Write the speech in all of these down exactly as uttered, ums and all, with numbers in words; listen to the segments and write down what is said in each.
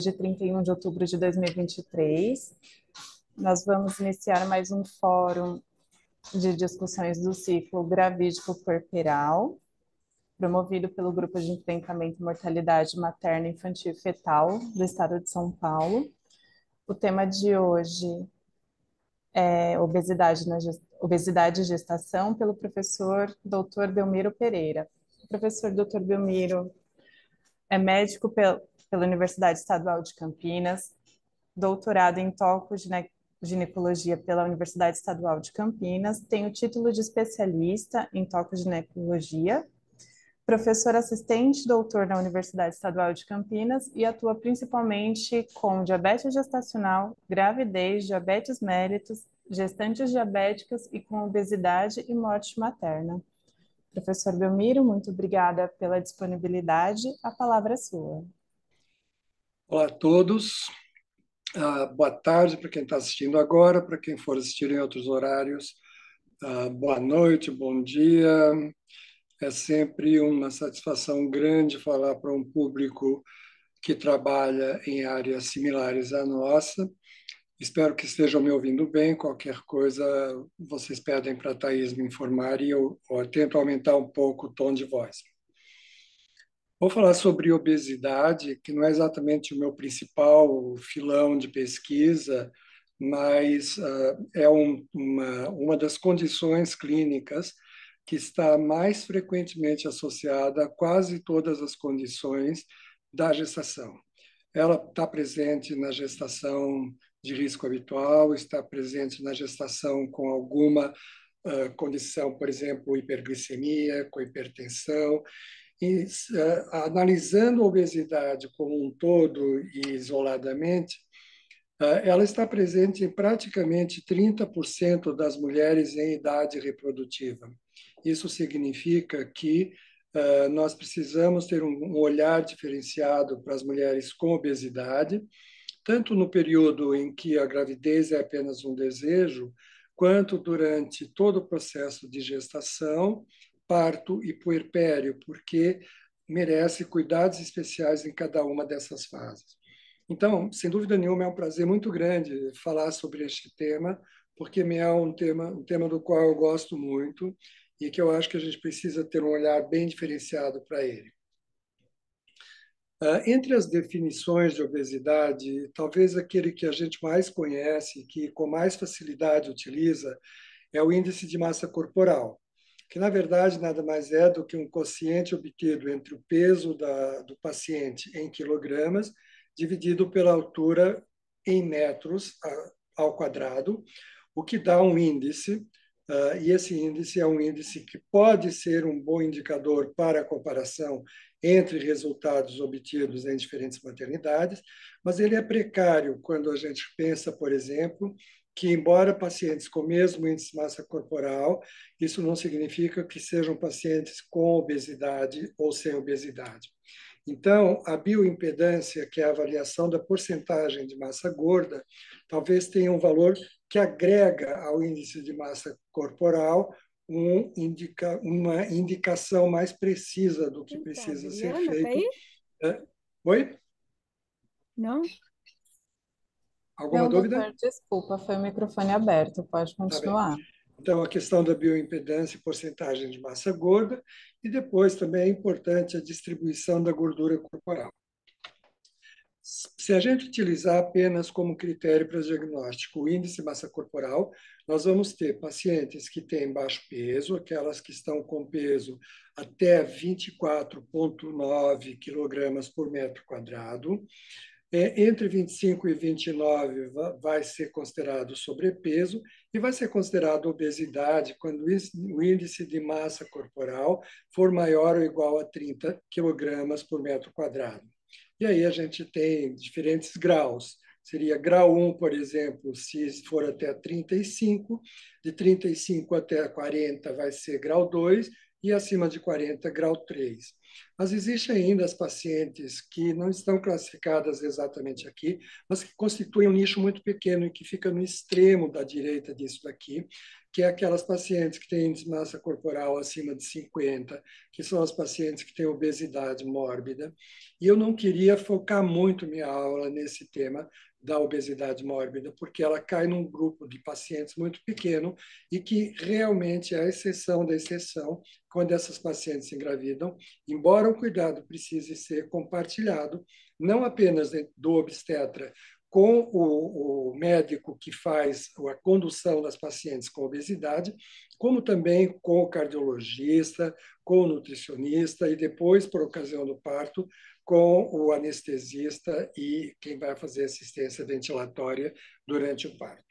de trinta e um de outubro de dois mil e vinte e três. Nós vamos iniciar mais um fórum de discussões do ciclo gravídico puerperal, promovido pelo Grupo de Enfrentamento à Mortalidade Materna, Infantil e Fetal do Estado de São Paulo. O tema de hoje é obesidade, na gest... obesidade e gestação, pelo professor doutor Belmiro Pereira. O professor doutor Belmiro é médico pel... pela Universidade Estadual de Campinas, doutorado em toco-ginecologia pela Universidade Estadual de Campinas, tem o título de especialista em toco-ginecologia, professor assistente doutor na Universidade Estadual de Campinas e atua principalmente com diabetes gestacional, gravidez, diabetes mellitus, gestantes diabéticas e com obesidade e morte materna. Professor Belmiro, muito obrigada pela disponibilidade. A palavra é sua. Olá a todos. Uh, boa tarde para quem está assistindo agora, para quem for assistir em outros horários. Uh, boa noite, bom dia. É sempre uma satisfação grande falar para um público que trabalha em áreas similares à nossa. Espero que estejam me ouvindo bem. Qualquer coisa, vocês pedem para a Thaís me informar e eu, eu tento aumentar um pouco o tom de voz. Vou falar sobre obesidade, que não é exatamente o meu principal filão de pesquisa, mas uh, é um, uma, uma das condições clínicas que está mais frequentemente associada a quase todas as condições da gestação. Ela está presente na gestação de risco habitual, está presente na gestação com alguma uh, condição, por exemplo, hiperglicemia, com hipertensão. E, uh, analisando a obesidade como um todo e isoladamente, uh, ela está presente em praticamente trinta por cento das mulheres em idade reprodutiva. Isso significa que uh, nós precisamos ter um, um olhar diferenciado para as mulheres com obesidade, tanto no período em que a gravidez é apenas um desejo, quanto durante todo o processo de gestação, parto e puerpério, porque merece cuidados especiais em cada uma dessas fases. Então, sem dúvida nenhuma, é um prazer muito grande falar sobre este tema, porque é um tema, um tema do qual eu gosto muito e que eu acho que a gente precisa ter um olhar bem diferenciado para ele. Uh, entre as definições de obesidade, talvez aquele que a gente mais conhece, que com mais facilidade utiliza, é o índice de massa corporal, que na verdade nada mais é do que um quociente obtido entre o peso da, do paciente em quilogramas dividido pela altura em metros a, ao quadrado, o que dá um índice, uh, e esse índice é um índice que pode ser um bom indicador para a comparação entre resultados obtidos em diferentes maternidades, mas ele é precário quando a gente pensa, por exemplo, que, embora pacientes com o mesmo índice de massa corporal, isso não significa que sejam pacientes com obesidade ou sem obesidade. Então, a bioimpedância, que é a avaliação da porcentagem de massa gorda, talvez tenha um valor que agrega ao índice de massa corporal um indica, uma indicação mais precisa do que precisa ser feito. É. Oi? Não? Alguma Não, dúvida? doutor, desculpa, foi o microfone aberto, pode Tá bem. continuar. Então, a questão da bioimpedância e porcentagem de massa gorda, e depois também é importante a distribuição da gordura corporal. Se a gente utilizar apenas como critério para diagnóstico o índice de massa corporal, nós vamos ter pacientes que têm baixo peso, aquelas que estão com peso até vinte e quatro vírgula nove quilogramas por metro quadrado. É, entre vinte e cinco e vinte e nove vai ser considerado sobrepeso e vai ser considerado obesidade quando o índice de massa corporal for maior ou igual a trinta quilogramas por metro quadrado. E aí a gente tem diferentes graus. Seria grau um, por exemplo, se for até trinta e cinco, de trinta e cinco até quarenta vai ser grau dois e acima de quarenta, grau três. Mas existem ainda as pacientes que não estão classificadas exatamente aqui, mas que constituem um nicho muito pequeno e que fica no extremo da direita disso daqui, que é aquelas pacientes que têm índice de massa corporal acima de cinquenta, que são as pacientes que têm obesidade mórbida. E eu não queria focar muito minha aula nesse tema da obesidade mórbida, porque ela cai num grupo de pacientes muito pequeno e que realmente é a exceção da exceção quando essas pacientes engravidam, embora o cuidado precise ser compartilhado, não apenas do obstetra com o, o médico que faz a condução das pacientes com obesidade, como também com o cardiologista, com o nutricionista e depois, por ocasião do parto, com o anestesista e quem vai fazer assistência ventilatória durante o parto.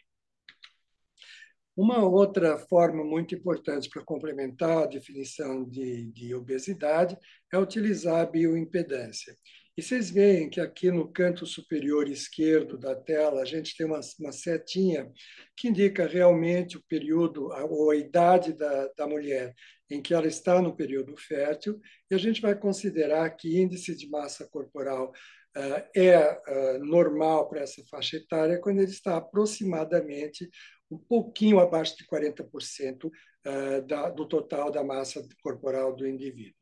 Uma outra forma muito importante para complementar a definição de, de obesidade é utilizar a bioimpedância. E vocês veem que aqui no canto superior esquerdo da tela, a gente tem uma, uma setinha que indica realmente o período ou a idade da, da mulher em que ela está no período fértil, e a gente vai considerar que índice de massa corporal uh, é uh, normal para essa faixa etária quando ele está aproximadamente um pouquinho abaixo de quarenta por cento uh, da, do total da massa corporal do indivíduo.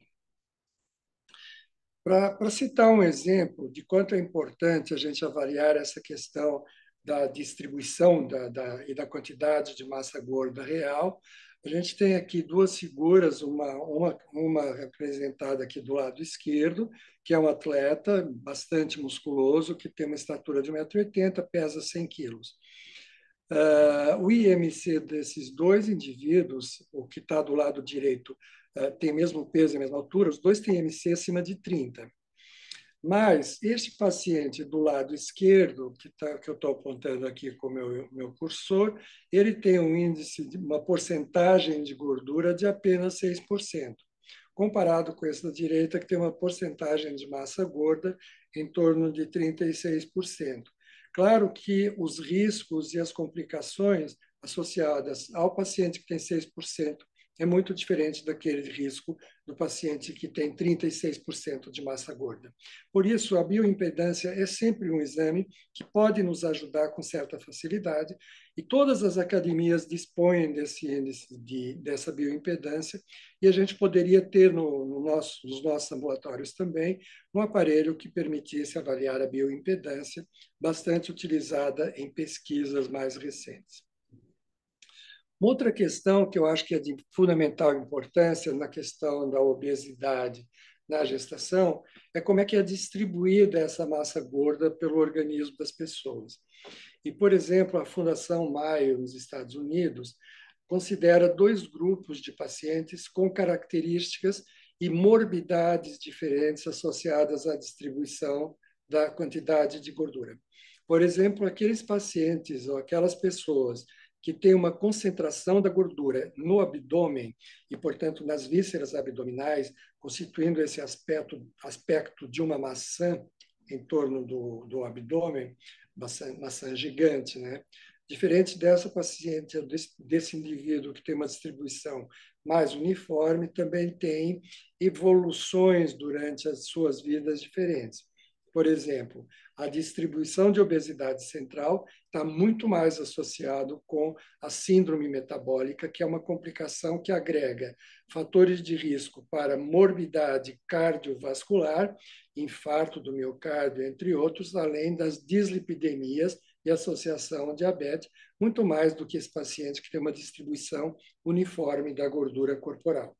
Para citar um exemplo de quanto é importante a gente avaliar essa questão da distribuição da, da, e da quantidade de massa gorda real, a gente tem aqui duas figuras, uma, uma, uma representada aqui do lado esquerdo, que é um atleta bastante musculoso, que tem uma estatura de um metro e oitenta, pesa cem quilos. Uh, o I M C desses dois indivíduos, o que está do lado direito, uh, tem o mesmo peso e a mesma altura, os dois têm I M C acima de trinta. Mas este paciente do lado esquerdo, que, tá, que eu estou apontando aqui com o meu, meu cursor, ele tem um índice, de uma porcentagem de gordura de apenas seis por cento, comparado com esse da direita, que tem uma porcentagem de massa gorda em torno de trinta e seis por cento. Claro que os riscos e as complicações associadas ao paciente que tem seis por cento é muito diferente daquele risco do paciente que tem trinta e seis por cento de massa gorda. Por isso, a bioimpedância é sempre um exame que pode nos ajudar com certa facilidade, e todas as academias dispõem desse índice de, dessa bioimpedância, e a gente poderia ter no, no nosso, nos nossos ambulatórios também um aparelho que permitisse avaliar a bioimpedância, bastante utilizada em pesquisas mais recentes. Uma outra questão que eu acho que é de fundamental importância na questão da obesidade na gestação é como é que é distribuída essa massa gorda pelo organismo das pessoas. E, por exemplo, a Fundação Mayo, nos Estados Unidos, considera dois grupos de pacientes com características e morbidades diferentes associadas à distribuição da quantidade de gordura. Por exemplo, aqueles pacientes ou aquelas pessoas que tem uma concentração da gordura no abdômen e, portanto, nas vísceras abdominais, constituindo esse aspecto, aspecto de uma maçã em torno do, do abdômen, maçã, maçã gigante, né? Diferente dessa paciente, desse, desse indivíduo que tem uma distribuição mais uniforme, também tem evoluções durante as suas vidas diferentes. Por exemplo, a distribuição de obesidade central está muito mais associado com a síndrome metabólica, que é uma complicação que agrega fatores de risco para morbidade cardiovascular, infarto do miocárdio, entre outros, além das dislipidemias e associação ao diabetes, muito mais do que esse paciente que tem uma distribuição uniforme da gordura corporal.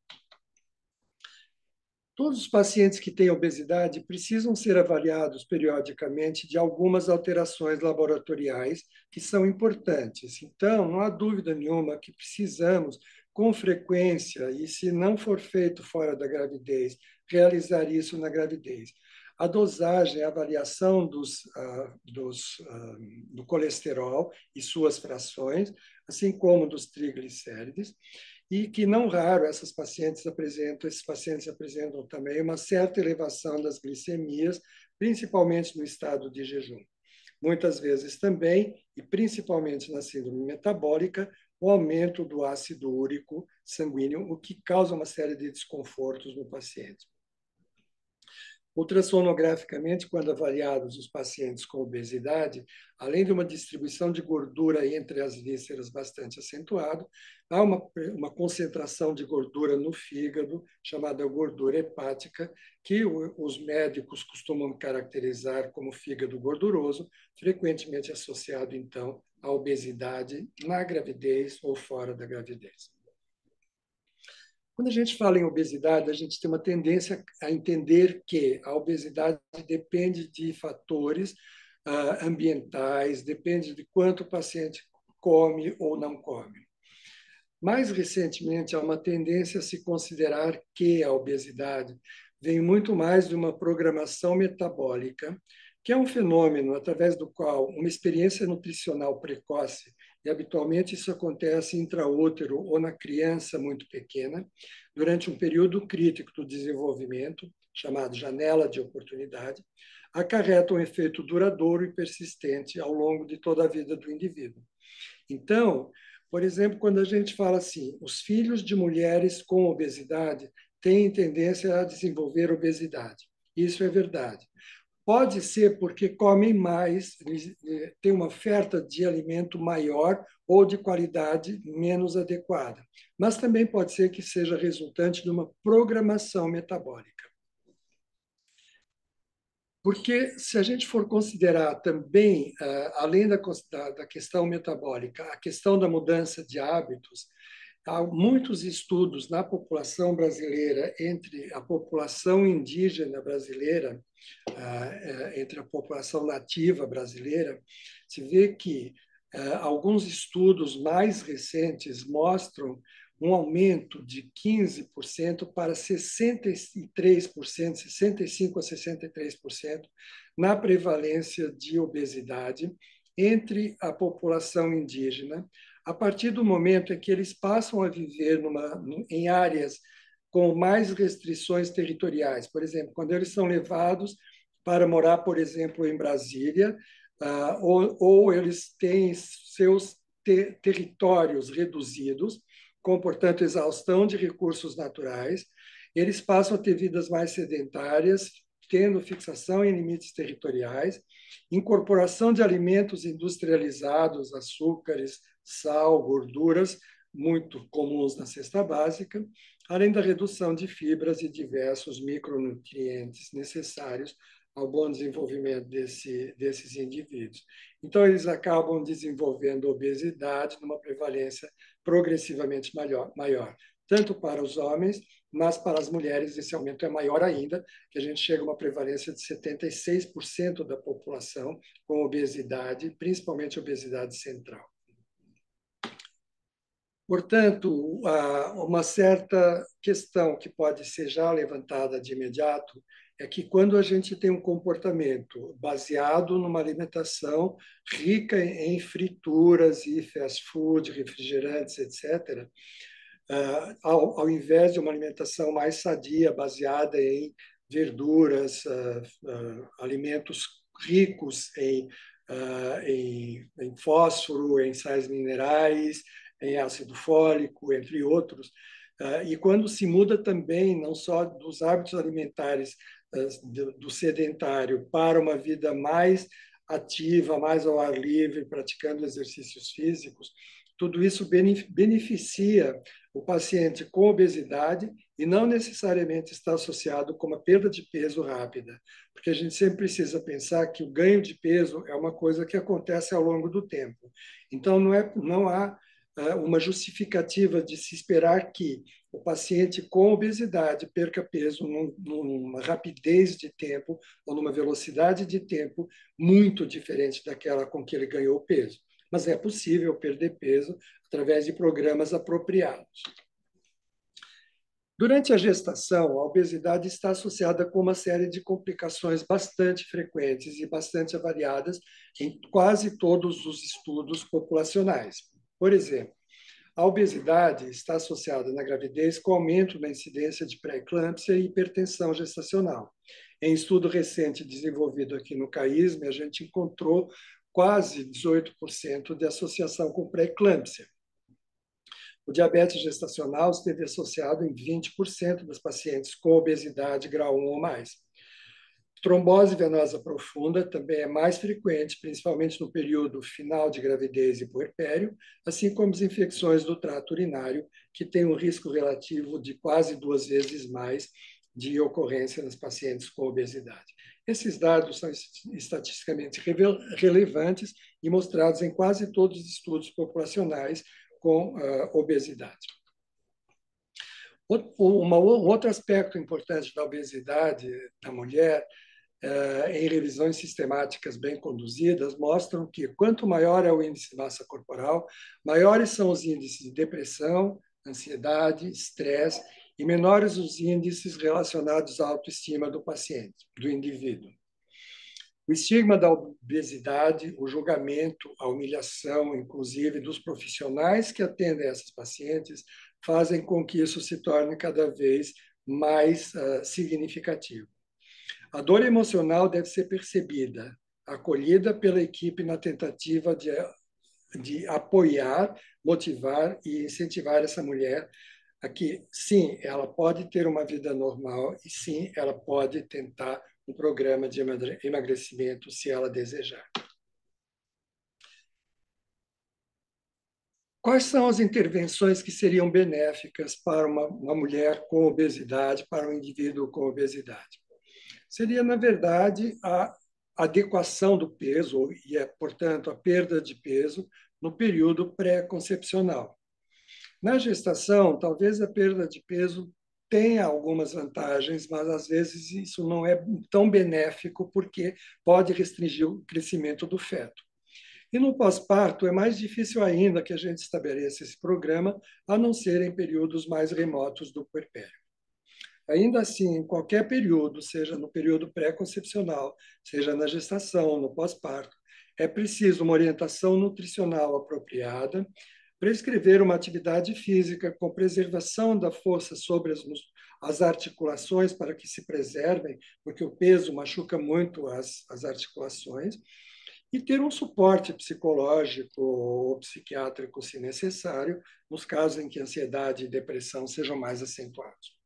Todos os pacientes que têm obesidade precisam ser avaliados periodicamente de algumas alterações laboratoriais que são importantes. Então, não há dúvida nenhuma que precisamos, com frequência, e se não for feito fora da gravidez, realizar isso na gravidez. A dosagem, a avaliação dos, uh, dos, uh, do colesterol e suas frações, assim como dos triglicérides, e que não raro essas pacientes apresentam, esses pacientes apresentam também uma certa elevação das glicemias, principalmente no estado de jejum. Muitas vezes também, e principalmente na síndrome metabólica, o aumento do ácido úrico sanguíneo, o que causa uma série de desconfortos no paciente. Ultrassonograficamente, quando avaliados os pacientes com obesidade, além de uma distribuição de gordura entre as vísceras bastante acentuada, há uma, uma concentração de gordura no fígado, chamada gordura hepática, que os médicos costumam caracterizar como fígado gorduroso, frequentemente associado, então, à obesidade na gravidez ou fora da gravidez. Quando a gente fala em obesidade, a gente tem uma tendência a entender que a obesidade depende de fatores uh, ambientais, depende de quanto o paciente come ou não come. Mais recentemente, há uma tendência a se considerar que a obesidade vem muito mais de uma programação metabólica, que é um fenômeno através do qual uma experiência nutricional precoce, e habitualmente isso acontece intraútero ou na criança muito pequena, durante um período crítico do desenvolvimento, chamado janela de oportunidade, acarreta um efeito duradouro e persistente ao longo de toda a vida do indivíduo. Então, por exemplo, quando a gente fala assim, os filhos de mulheres com obesidade têm tendência a desenvolver obesidade. Isso é verdade. Pode ser porque comem mais, têm uma oferta de alimento maior ou de qualidade menos adequada. Mas também pode ser que seja resultante de uma programação metabólica. Porque se a gente for considerar também, além da questão metabólica, a questão da mudança de hábitos, há muitos estudos na população brasileira, entre a população indígena brasileira, entre a população nativa brasileira, se vê que alguns estudos mais recentes mostram um aumento de quinze por cento para sessenta e três por cento, sessenta e cinco por cento a sessenta e três por cento na prevalência de obesidade entre a população indígena, a partir do momento em que eles passam a viver numa, em áreas com mais restrições territoriais. Por exemplo, quando eles são levados para morar, por exemplo, em Brasília, uh, ou, ou eles têm seus te territórios reduzidos, com, portanto, exaustão de recursos naturais, eles passam a ter vidas mais sedentárias, tendo fixação em limites territoriais, incorporação de alimentos industrializados, açúcares, sal, gorduras, muito comuns na cesta básica, além da redução de fibras e diversos micronutrientes necessários ao bom desenvolvimento desse, desses indivíduos. Então, eles acabam desenvolvendo obesidade numa prevalência progressivamente maior, maior, tanto para os homens, mas para as mulheres esse aumento é maior ainda, que a gente chega a uma prevalência de setenta e seis por cento da população com obesidade, principalmente obesidade central. Portanto, uma certa questão que pode ser já levantada de imediato é que quando a gente tem um comportamento baseado numa alimentação rica em frituras e fast food, refrigerantes, etcétera, ao, ao invés de uma alimentação mais sadia, baseada em verduras, alimentos ricos em, em, em fósforo, em sais minerais, em ácido fólico, entre outros. E quando se muda também, não só dos hábitos alimentares do sedentário para uma vida mais ativa, mais ao ar livre, praticando exercícios físicos, tudo isso beneficia o paciente com obesidade e não necessariamente está associado com uma perda de peso rápida, porque a gente sempre precisa pensar que o ganho de peso é uma coisa que acontece ao longo do tempo. Então, não, é, não há uma justificativa de se esperar que o paciente com obesidade perca peso num, numa rapidez de tempo ou numa velocidade de tempo muito diferente daquela com que ele ganhou peso. Mas é possível perder peso através de programas apropriados. Durante a gestação, a obesidade está associada com uma série de complicações bastante frequentes e bastante variadas em quase todos os estudos populacionais. Por exemplo, a obesidade está associada na gravidez com aumento na incidência de pré-eclâmpsia e hipertensão gestacional. Em estudo recente desenvolvido aqui no CAISM, a gente encontrou quase dezoito por cento de associação com pré-eclâmpsia. O diabetes gestacional esteve associado em vinte por cento das pacientes com obesidade grau um ou mais. Trombose venosa profunda também é mais frequente, principalmente no período final de gravidez e puerpério, assim como as infecções do trato urinário, que têm um risco relativo de quase duas vezes mais de ocorrência nas pacientes com obesidade. Esses dados são estatisticamente relevantes e mostrados em quase todos os estudos populacionais com uh, obesidade. Uma, um outro aspecto importante da obesidade da mulher, uh, em revisões sistemáticas bem conduzidas, mostram que quanto maior é o índice de massa corporal, maiores são os índices de depressão, ansiedade, estresse, e menores os índices relacionados à autoestima do paciente, do indivíduo. O estigma da obesidade, o julgamento, a humilhação, inclusive, dos profissionais que atendem essas pacientes, fazem com que isso se torne cada vez mais uh, significativo. A dor emocional deve ser percebida, acolhida pela equipe na tentativa de, de apoiar, motivar e incentivar essa mulher a que, sim, ela pode ter uma vida normal e, sim, ela pode tentar um programa de emagrecimento se ela desejar. Quais são as intervenções que seriam benéficas para uma, uma mulher com obesidade, para um indivíduo com obesidade? Seria, na verdade, a adequação do peso e, portanto, a perda de peso no período pré-concepcional. Na gestação, talvez a perda de peso tenha algumas vantagens, mas às vezes isso não é tão benéfico porque pode restringir o crescimento do feto. E no pós-parto é mais difícil ainda que a gente estabeleça esse programa, a não ser em períodos mais remotos do puerpério. Ainda assim, em qualquer período, seja no período pré-concepcional, seja na gestação, no pós-parto, é preciso uma orientação nutricional apropriada, prescrever uma atividade física com preservação da força sobre as, as articulações para que se preservem, porque o peso machuca muito as, as articulações, e ter um suporte psicológico ou psiquiátrico, se necessário, nos casos em que ansiedade e depressão sejam mais acentuados.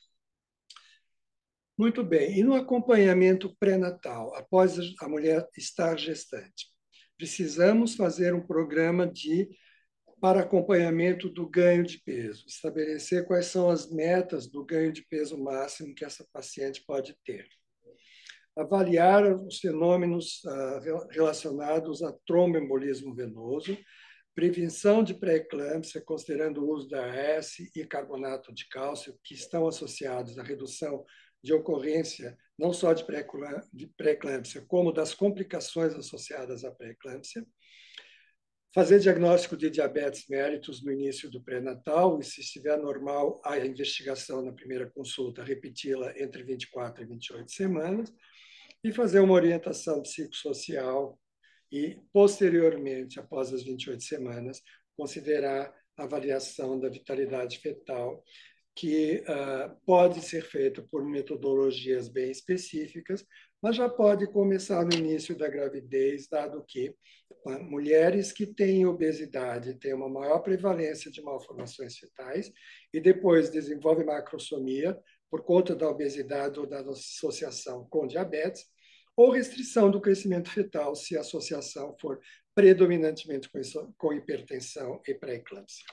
Muito bem, e no acompanhamento pré-natal, após a mulher estar gestante, precisamos fazer um programa de para acompanhamento do ganho de peso, estabelecer quais são as metas do ganho de peso máximo que essa paciente pode ter. Avaliar os fenômenos uh, relacionados a tromboembolismo venoso, prevenção de pré-eclâmpsia, considerando o uso da A S e carbonato de cálcio, que estão associados à redução de ocorrência não só de pré-eclâmpsia, como das complicações associadas à pré-eclâmpsia. Fazer diagnóstico de diabetes mellitus no início do pré-natal e, se estiver normal, a investigação na primeira consulta, repeti-la entre vinte e quatro e vinte e oito semanas, e fazer uma orientação psicossocial e, posteriormente, após as vinte e oito semanas, considerar a avaliação da vitalidade fetal, que uh, pode ser feita por metodologias bem específicas, mas já pode começar no início da gravidez, dado que uh, mulheres que têm obesidade têm uma maior prevalência de malformações fetais e depois desenvolvem macrosomia por conta da obesidade ou da associação com diabetes, ou restrição do crescimento fetal se a associação for predominantemente com, isso, com hipertensão e pré-eclâmpsia.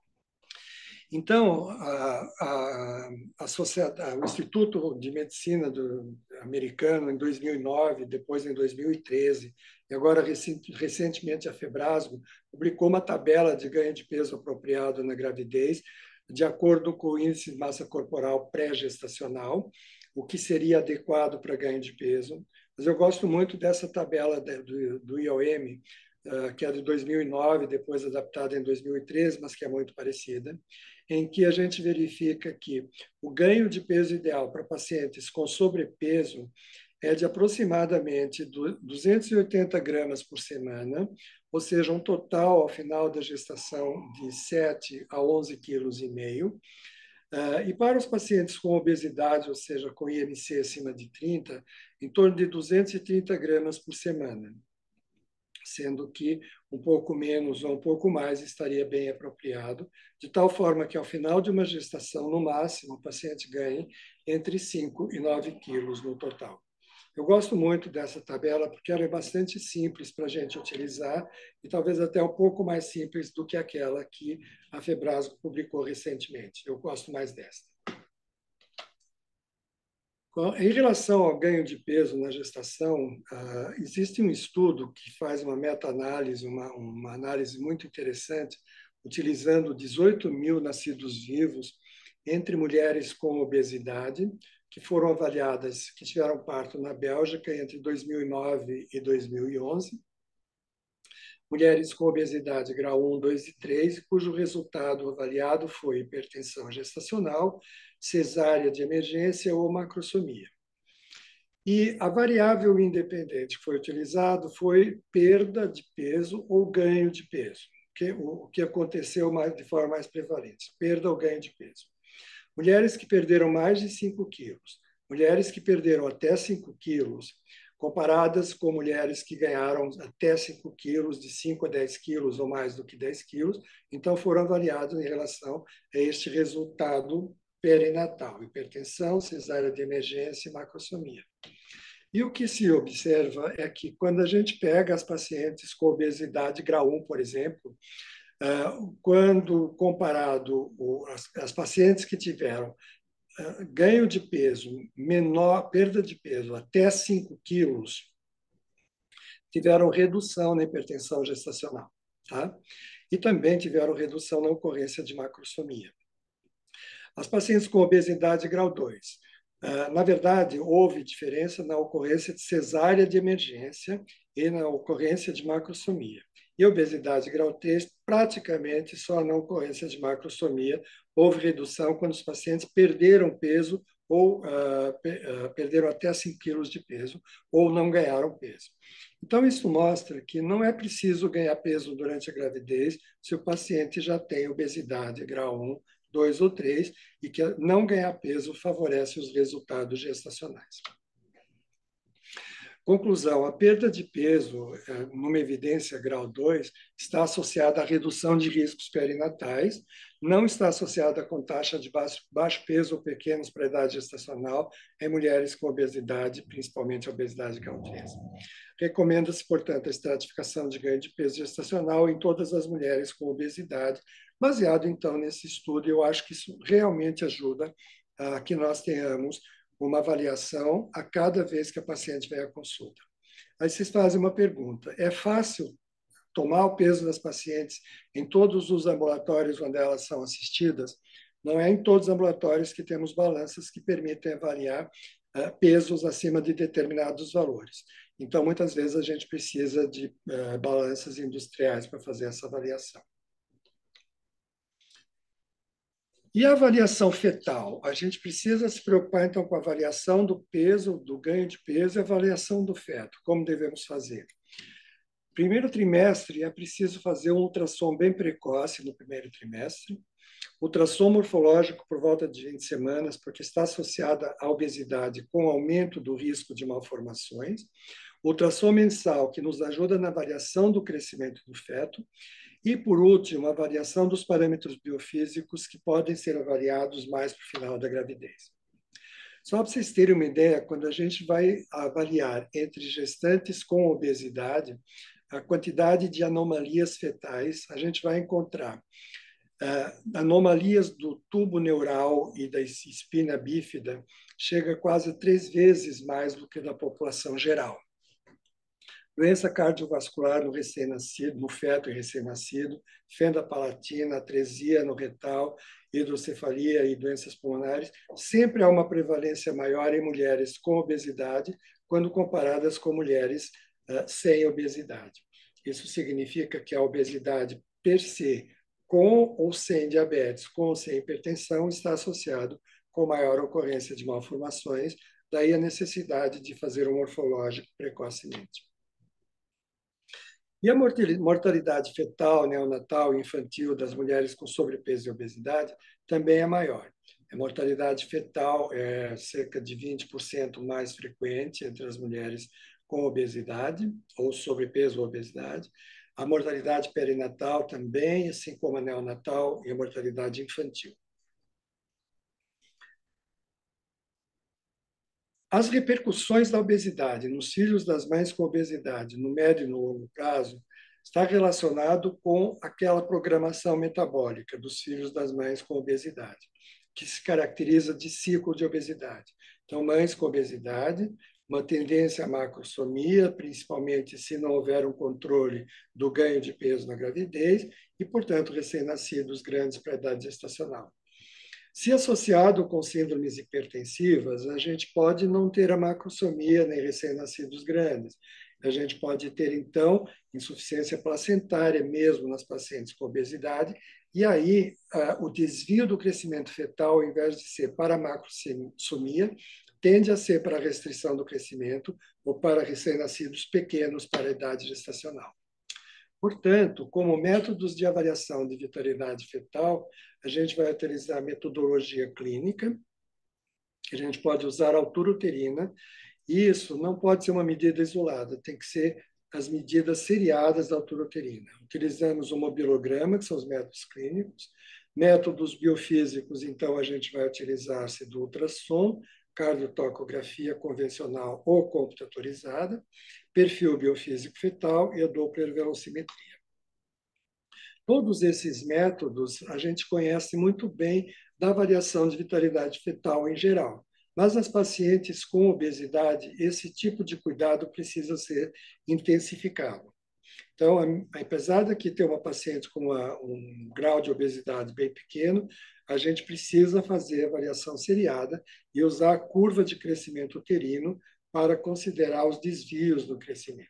Então, a, a, a sociedade, o Instituto de Medicina do, americano, em dois mil e nove, depois em dois mil e treze, e agora recentemente a Febrasgo, publicou uma tabela de ganho de peso apropriado na gravidez, de acordo com o índice de massa corporal pré-gestacional, o que seria adequado para ganho de peso. Mas eu gosto muito dessa tabela do, do I O M, que é de dois mil e nove, depois adaptada em dois mil e treze, mas que é muito parecida, em que a gente verifica que o ganho de peso ideal para pacientes com sobrepeso é de aproximadamente duzentos e oitenta gramas por semana, ou seja, um total, ao final da gestação, de sete a onze quilos e meio. E para os pacientes com obesidade, ou seja, com I M C acima de trinta, em torno de duzentos e trinta gramas por semana, sendo que um pouco menos ou um pouco mais estaria bem apropriado, de tal forma que, ao final de uma gestação, no máximo, o paciente ganhe entre cinco e nove quilos no total. Eu gosto muito dessa tabela porque ela é bastante simples para a gente utilizar e talvez até um pouco mais simples do que aquela que a Febrasgo publicou recentemente. Eu gosto mais desta. Em relação ao ganho de peso na gestação, uh, existe um estudo que faz uma meta-análise, uma, uma análise muito interessante, utilizando dezoito mil nascidos vivos entre mulheres com obesidade, que foram avaliadas, que tiveram parto na Bélgica entre dois mil e nove e dois mil e onze. Mulheres com obesidade grau um, dois e três, cujo resultado avaliado foi hipertensão gestacional, cesárea de emergência ou macrosomia. E a variável independente que foi utilizado foi perda de peso ou ganho de peso, que, o que aconteceu mais, de forma mais prevalente, perda ou ganho de peso. Mulheres que perderam mais de cinco quilos, mulheres que perderam até cinco quilos, comparadas com mulheres que ganharam até cinco quilos, de cinco a dez quilos ou mais do que dez quilos, então foram avaliados em relação a este resultado perinatal, hipertensão, cesárea de emergência e macrosomia. E o que se observa é que quando a gente pega as pacientes com obesidade grau um, por exemplo, quando comparado as pacientes que tiveram ganho de peso menor, perda de peso até cinco quilos, tiveram redução na hipertensão gestacional, tá? E também tiveram redução na ocorrência de macrosomia. As pacientes com obesidade grau dois, na verdade, houve diferença na ocorrência de cesárea de emergência e na ocorrência de macrosomia. E obesidade grau três, praticamente só na ocorrência de macrosomia houve redução quando os pacientes perderam peso ou uh, uh, perderam até cinco quilos de peso ou não ganharam peso. Então, isso mostra que não é preciso ganhar peso durante a gravidez se o paciente já tem obesidade grau um, dois ou três, e que não ganhar peso favorece os resultados gestacionais. Conclusão, a perda de peso, numa evidência grau dois, está associada à redução de riscos perinatais, não está associada com taxa de baixo, baixo peso ou pequenos para a idade gestacional em mulheres com obesidade, principalmente obesidade grau três. Recomenda-se, portanto, a estratificação de ganho de peso gestacional em todas as mulheres com obesidade. Baseado, então, nesse estudo, eu acho que isso realmente ajuda a que nós tenhamos uma avaliação a cada vez que a paciente vem à consulta. Aí vocês fazem uma pergunta: é fácil tomar o peso das pacientes em todos os ambulatórios onde elas são assistidas? Não é em todos os ambulatórios que temos balanças que permitem avaliar uh, pesos acima de determinados valores. Então, muitas vezes, a gente precisa de uh, balanças industriais para fazer essa avaliação. E a avaliação fetal? A gente precisa se preocupar, então, com a avaliação do peso, do ganho de peso e a avaliação do feto. Como devemos fazer? Primeiro trimestre, é preciso fazer um ultrassom bem precoce no primeiro trimestre. Ultrassom morfológico por volta de vinte semanas, porque está associada à obesidade com aumento do risco de malformações. Ultrassom mensal, que nos ajuda na avaliação do crescimento do feto. E, por último, a avaliação dos parâmetros biofísicos que podem ser avaliados mais para o final da gravidez. Só para vocês terem uma ideia, quando a gente vai avaliar entre gestantes com obesidade, a quantidade de anomalias fetais, a gente vai encontrar uh, anomalias do tubo neural e da espina bífida, chega quase três vezes mais do que da população geral. Doença cardiovascular no recém-nascido, no feto e recém-nascido, fenda palatina, atresia no retal, hidrocefalia e doenças pulmonares, sempre há uma prevalência maior em mulheres com obesidade quando comparadas com mulheres uh, sem obesidade. Isso significa que a obesidade per se, com ou sem diabetes, com ou sem hipertensão, está associado com maior ocorrência de malformações, daí a necessidade de fazer um morfológico precocemente. E a mortalidade fetal, neonatal e infantil das mulheres com sobrepeso e obesidade também é maior. A mortalidade fetal é cerca de vinte por cento mais frequente entre as mulheres com obesidade, ou sobrepeso ou obesidade. A mortalidade perinatal também, assim como a neonatal e a mortalidade infantil. As repercussões da obesidade nos filhos das mães com obesidade, no médio e no longo prazo, está relacionado com aquela programação metabólica dos filhos das mães com obesidade, que se caracteriza de ciclo de obesidade. Então, mães com obesidade, uma tendência à macrosomia, principalmente se não houver um controle do ganho de peso na gravidez, e, portanto, recém-nascidos grandes para a idade gestacional. Se associado com síndromes hipertensivas, a gente pode não ter a macrosomia nem recém-nascidos grandes. A gente pode ter, então, insuficiência placentária, mesmo nas pacientes com obesidade, e aí o desvio do crescimento fetal, ao invés de ser para a macrosomia, tende a ser para a restrição do crescimento ou para recém-nascidos pequenos para a idade gestacional. Portanto, como métodos de avaliação de vitalidade fetal, a gente vai utilizar a metodologia clínica, que a gente pode usar a altura uterina, e isso não pode ser uma medida isolada, tem que ser as medidas seriadas da altura uterina. Utilizamos o mobilograma, que são os métodos clínicos, métodos biofísicos, então a gente vai utilizar-se do ultrassom, cardiotocografia convencional ou computadorizada, perfil biofísico fetal e a Doppler velocimetria. Todos esses métodos a gente conhece muito bem da avaliação de vitalidade fetal em geral. Mas nas pacientes com obesidade, esse tipo de cuidado precisa ser intensificado. Então, apesar de aqui ter uma paciente com uma, um grau de obesidade bem pequeno, a gente precisa fazer avaliação seriada e usar a curva de crescimento uterino para considerar os desvios do crescimento.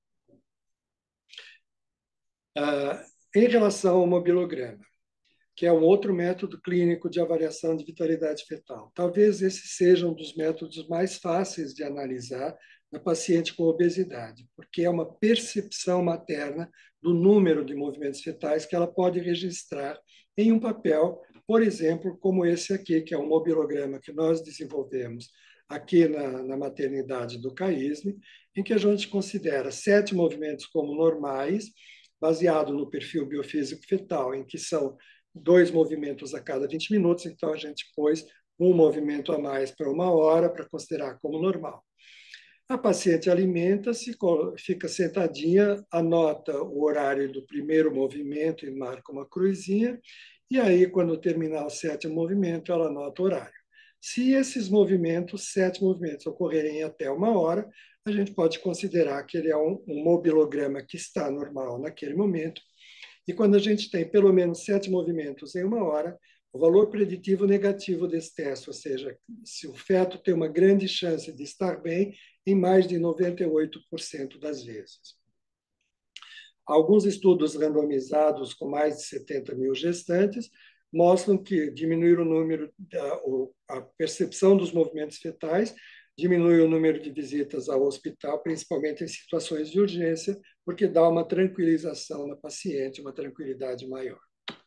Ah, em relação ao mobilograma, que é um outro método clínico de avaliação de vitalidade fetal. Talvez esse seja um dos métodos mais fáceis de analisar na paciente com obesidade, porque é uma percepção materna do número de movimentos fetais que ela pode registrar em um papel, por exemplo, como esse aqui, que é um mobilograma que nós desenvolvemos aqui na, na maternidade do CAISM, em que a gente considera sete movimentos como normais, baseado no perfil biofísico fetal, em que são dois movimentos a cada vinte minutos, então a gente pôs um movimento a mais para uma hora para considerar como normal. A paciente alimenta-se, fica sentadinha, anota o horário do primeiro movimento e marca uma cruzinha, e aí, quando terminar o sétimo movimento, ela anota o horário. Se esses movimentos, sete movimentos, ocorrerem até uma hora, a gente pode considerar que ele é um, um mobilograma que está normal naquele momento. E quando a gente tem pelo menos sete movimentos em uma hora, o valor preditivo negativo desse teste, ou seja, se o feto tem uma grande chance de estar bem, em mais de noventa e oito por cento das vezes. Alguns estudos randomizados com mais de setenta mil gestantes mostram que diminuir o número, a percepção dos movimentos fetais, diminui o número de visitas ao hospital, principalmente em situações de urgência, porque dá uma tranquilização na paciente, uma tranquilidade maior.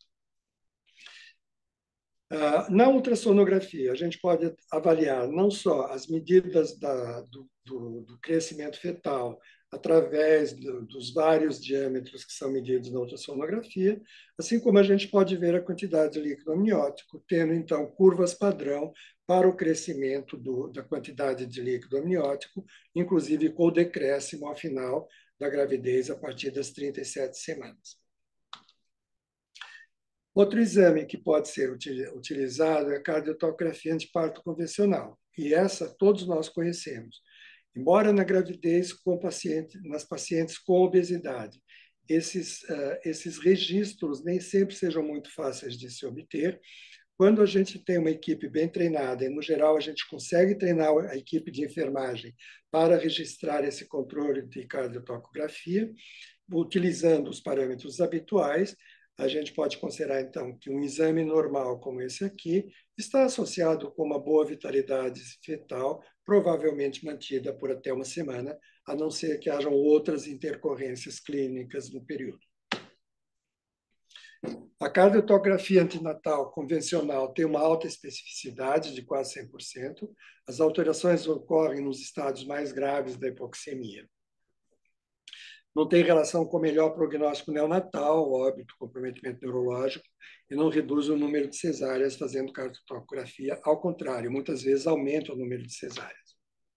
Na ultrassonografia, a gente pode avaliar não só as medidas da, do, do, do crescimento fetal através do, dos vários diâmetros que são medidos na ultrassonografia, assim como a gente pode ver a quantidade de líquido amniótico, tendo, então, curvas padrão para o crescimento do, da quantidade de líquido amniótico, inclusive com o decréscimo ao final da gravidez a partir das trinta e sete semanas. Outro exame que pode ser utilizado é a cardiotocografia antiparto convencional, e essa todos nós conhecemos. Embora na gravidez com paciente, nas pacientes com obesidade, esses, uh, esses registros nem sempre sejam muito fáceis de se obter, quando a gente tem uma equipe bem treinada, e no geral a gente consegue treinar a equipe de enfermagem para registrar esse controle de cardiotocografia, utilizando os parâmetros habituais, a gente pode considerar, então, que um exame normal como esse aqui está associado com uma boa vitalidade fetal, provavelmente mantida por até uma semana, a não ser que hajam outras intercorrências clínicas no período. A cardiotografia antinatal convencional tem uma alta especificidade de quase cem por cento. As alterações ocorrem nos estádios mais graves da hipoxemia. Não tem relação com melhor prognóstico neonatal, óbito, comprometimento neurológico, e não reduz o número de cesáreas fazendo cardiotocografia. Ao contrário, muitas vezes aumenta o número de cesáreas.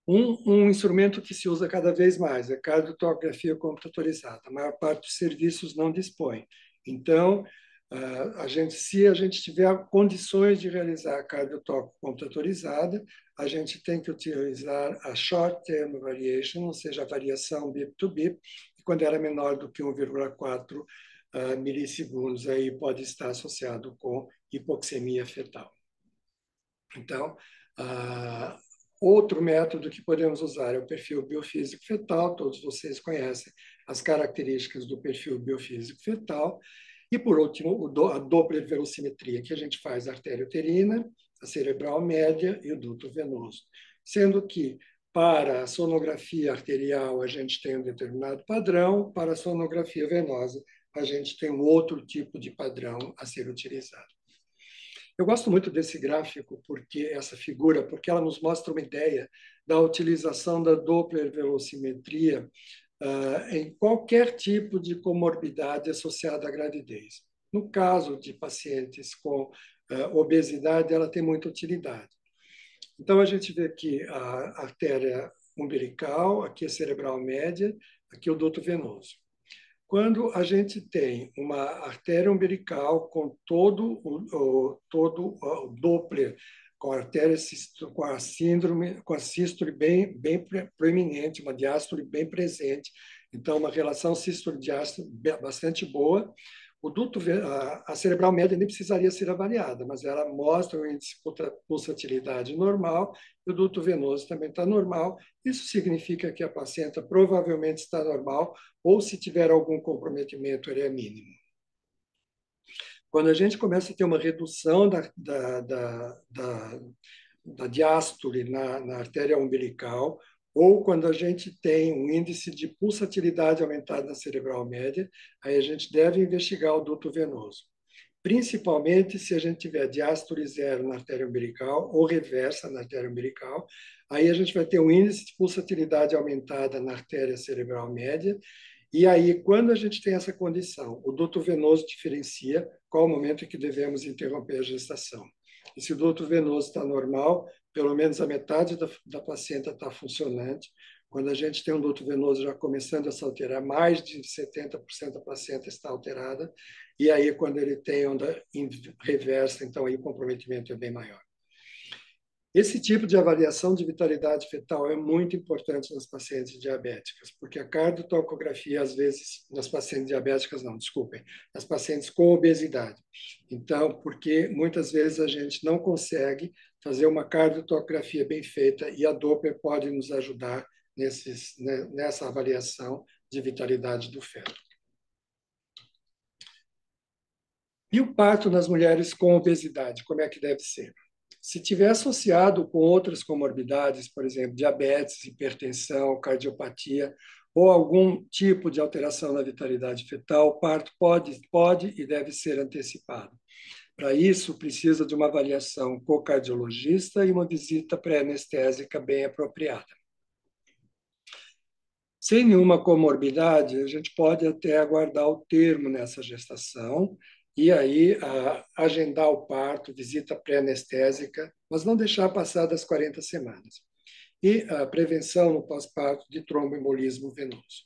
Um, um instrumento que se usa cada vez mais é a cardiotomografia computadorizada. A maior parte dos serviços não dispõe. Então, a gente, se a gente tiver condições de realizar a cardiotomografia computadorizada, a gente tem que utilizar a short-term variation, ou seja, a variação bip to bip, e quando ela é menor do que um vírgula quatro uh, milissegundos, aí pode estar associado com hipoxemia fetal. Então, uh, outro método que podemos usar é o perfil biofísico fetal. Todos vocês conhecem as características do perfil biofísico fetal. E, por último, a Doppler velocimetria, que a gente faz a artéria uterina, a cerebral média e o duto venoso. Sendo que, para a sonografia arterial, a gente tem um determinado padrão, para a sonografia venosa, a gente tem um outro tipo de padrão a ser utilizado. Eu gosto muito desse gráfico, porque essa figura, porque ela nos mostra uma ideia da utilização da Doppler velocimetria Uh, em qualquer tipo de comorbidade associada à gravidez. No caso de pacientes com uh, obesidade, ela tem muita utilidade. Então, a gente vê aqui a artéria umbilical, aqui a cerebral média, aqui o duto venoso. Quando a gente tem uma artéria umbilical com todo o, o, todo o Doppler, com a artéria, com a síndrome, com a sístole bem, bem proeminente, uma diástole bem presente, então uma relação sístole-diástole bastante boa. O duto, a, a cerebral média nem precisaria ser avaliada, mas ela mostra o índice de pulsatilidade normal, e o duto venoso também está normal. Isso significa que a paciente provavelmente está normal, ou se tiver algum comprometimento, ele é mínimo. Quando a gente começa a ter uma redução da, da, da, da, da diástole na, na artéria umbilical, ou quando a gente tem um índice de pulsatilidade aumentado na cerebral média, aí a gente deve investigar o duto venoso. Principalmente se a gente tiver diástole zero na artéria umbilical ou reversa na artéria umbilical, aí a gente vai ter um índice de pulsatilidade aumentada na artéria cerebral média. E aí, quando a gente tem essa condição, o duto venoso diferencia qual o momento em que devemos interromper a gestação. E se o duto venoso está normal, pelo menos a metade da, da paciente está funcionante. Quando a gente tem um duto venoso já começando a se alterar, mais de setenta por cento da paciente está alterada. E aí, quando ele tem onda reversa, então aí o comprometimento é bem maior. Esse tipo de avaliação de vitalidade fetal é muito importante nas pacientes diabéticas, porque a cardiotomografia, às vezes, nas pacientes diabéticas, não, desculpem, nas pacientes com obesidade. Então, porque muitas vezes a gente não consegue fazer uma cardiotomografia bem feita e a Doppler pode nos ajudar nesses, nessa avaliação de vitalidade do feto. E o parto nas mulheres com obesidade, como é que deve ser? Se tiver associado com outras comorbidades, por exemplo, diabetes, hipertensão, cardiopatia, ou algum tipo de alteração na vitalidade fetal, o parto pode, pode e deve ser antecipado. Para isso, precisa de uma avaliação com o cardiologista e uma visita pré-anestésica bem apropriada. Sem nenhuma comorbidade, a gente pode até aguardar o termo nessa gestação, e aí a, agendar o parto, visita pré-anestésica, mas não deixar passar das quarenta semanas. E a prevenção no pós-parto de tromboembolismo venoso.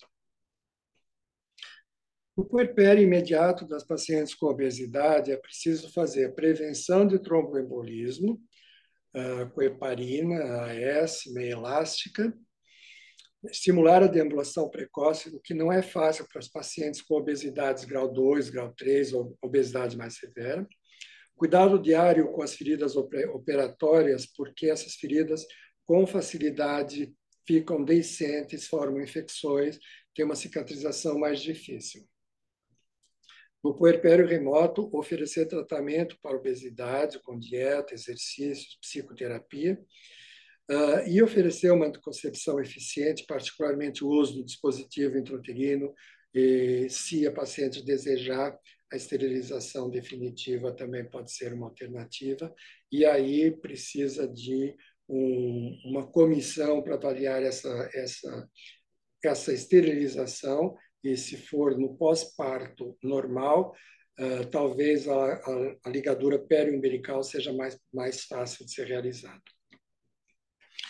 No puerpério imediato das pacientes com obesidade, é preciso fazer a prevenção de tromboembolismo, uh, com heparina, A S, meia elástica, estimular a deambulação precoce, o que não é fácil para os pacientes com obesidades grau dois, grau três ou obesidade mais severa. Cuidado diário com as feridas operatórias, porque essas feridas com facilidade ficam deiscentes, formam infecções, tem uma cicatrização mais difícil. No puerpério remoto, oferecer tratamento para obesidade com dieta, exercícios, psicoterapia, Uh, e oferecer uma anticoncepção eficiente, particularmente o uso do dispositivo intrauterino, e, se a paciente desejar, a esterilização definitiva também pode ser uma alternativa, e aí precisa de um, uma comissão para avaliar essa, essa, essa esterilização, e se for no pós-parto normal, uh, talvez a, a, a ligadura periumbilical seja mais, mais fácil de ser realizada.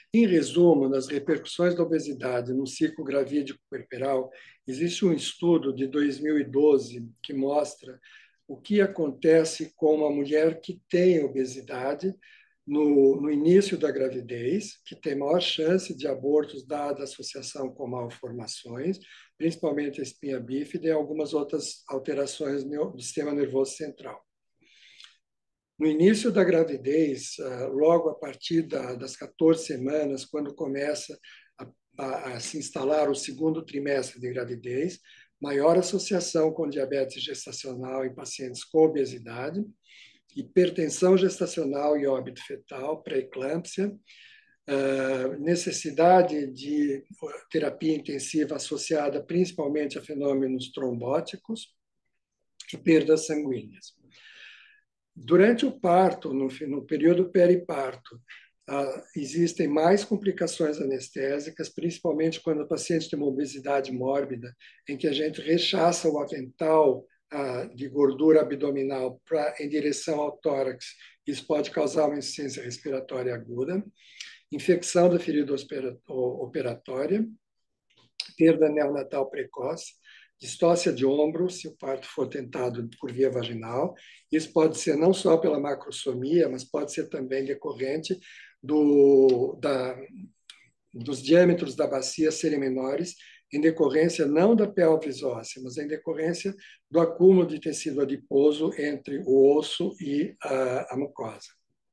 Em resumo, nas repercussões da obesidade no ciclo gravídico puerperal, existe um estudo de dois mil e doze que mostra o que acontece com uma mulher que tem obesidade no, no início da gravidez, que tem maior chance de abortos dada a associação com malformações, principalmente a espinha bífida e algumas outras alterações do sistema nervoso central. No início da gravidez, logo a partir das quatorze semanas, quando começa a, a, a se instalar o segundo trimestre de gravidez, maior associação com diabetes gestacional em pacientes com obesidade, hipertensão gestacional e óbito fetal, pré-eclâmpsia, necessidade de terapia intensiva associada principalmente a fenômenos trombóticos e perdas sanguíneas. Durante o parto, no, no período periparto, ah, existem mais complicações anestésicas, principalmente quando o paciente tem uma obesidade mórbida, em que a gente rechaça o avental ah, de gordura abdominal pra, em direção ao tórax. Isso pode causar uma insuficiência respiratória aguda, infecção da ferida operatória, perda neonatal precoce, distócia de ombro, se o parto for tentado por via vaginal. Isso pode ser não só pela macrosomia, mas pode ser também decorrente do, da, dos diâmetros da bacia serem menores, em decorrência não da pelvis óssea, mas em decorrência do acúmulo de tecido adiposo entre o osso e a, a mucosa.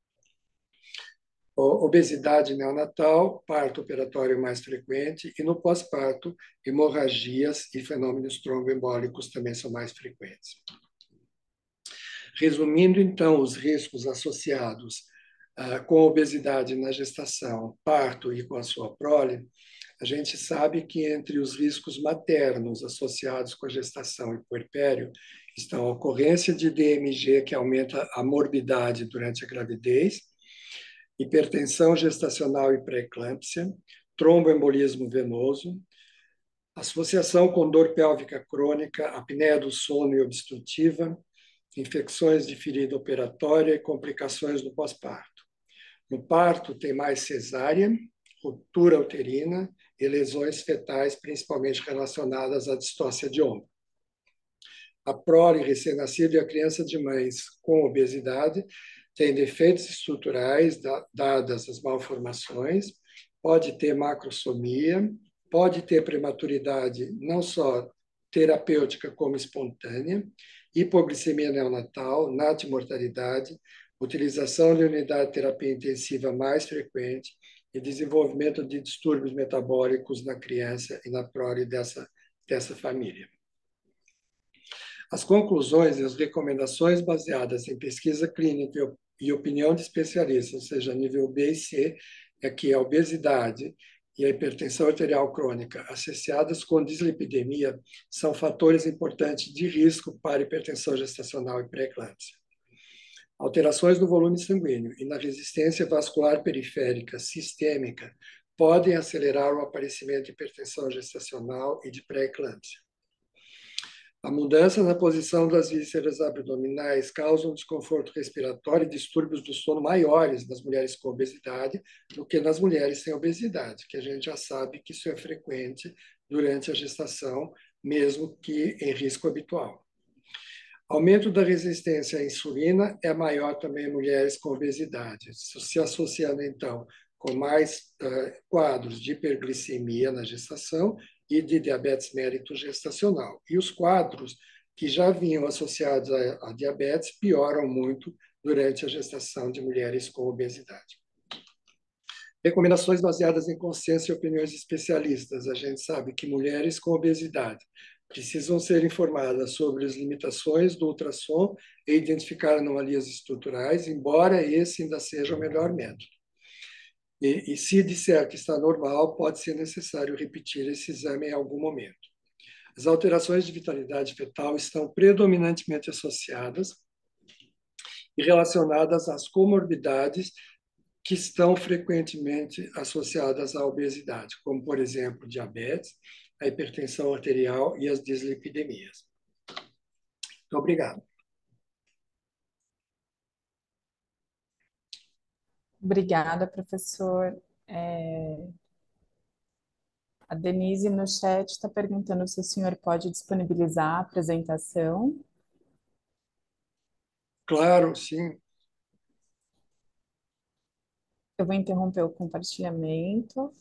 Obesidade neonatal, parto operatório mais frequente, e no pós-parto, hemorragias e fenômenos tromboembólicos também são mais frequentes. Resumindo, então, os riscos associados uh, com obesidade na gestação, parto e com a sua prole, a gente sabe que entre os riscos maternos associados com a gestação e puerpério estão a ocorrência de D M G, que aumenta a morbidade durante a gravidez, hipertensão gestacional e pré-eclâmpsia, tromboembolismo venoso, associação com dor pélvica crônica, apneia do sono e obstrutiva, infecções de ferida operatória e complicações no pós-parto. No parto tem mais cesárea, ruptura uterina e lesões fetais, principalmente relacionadas à distócia de ombro. A prole recém-nascido e a criança de mães com obesidade tem defeitos estruturais dadas as malformações, pode ter macrosomia, pode ter prematuridade não só terapêutica como espontânea, hipoglicemia neonatal, natimortalidade, utilização de unidade de terapia intensiva mais frequente e desenvolvimento de distúrbios metabólicos na criança e na prole dessa, dessa família. As conclusões e as recomendações baseadas em pesquisa clínica e opinião de especialistas, ou seja, nível B e C, é que a obesidade e a hipertensão arterial crônica associadas com dislipidemia são fatores importantes de risco para hipertensão gestacional e pré-eclâmpsia. Alterações no volume sanguíneo e na resistência vascular periférica sistêmica podem acelerar o aparecimento de hipertensão gestacional e de pré-eclâmpsia. A mudança na posição das vísceras abdominais causa um desconforto respiratório e distúrbios do sono maiores nas mulheres com obesidade do que nas mulheres sem obesidade, que a gente já sabe que isso é frequente durante a gestação, mesmo que em risco habitual. Aumento da resistência à insulina é maior também em mulheres com obesidade, se associando, então, com mais uh, quadros de hiperglicemia na gestação e de diabetes mellitus gestacional. E os quadros que já vinham associados a, a diabetes pioram muito durante a gestação de mulheres com obesidade. Recomendações baseadas em consciência e opiniões de especialistas. A gente sabe que mulheres com obesidade precisam ser informadas sobre as limitações do ultrassom e identificar anomalias estruturais, embora esse ainda seja o melhor método. E, e se disser que está normal, pode ser necessário repetir esse exame em algum momento. As alterações de vitalidade fetal estão predominantemente associadas e relacionadas às comorbidades que estão frequentemente associadas à obesidade, como, por exemplo, diabetes, a hipertensão arterial e as dislipidemias. Muito obrigado. Obrigada, professor. É, a Denise no chat está perguntando se o senhor pode disponibilizar a apresentação. Claro, sim. Eu vou interromper o compartilhamento.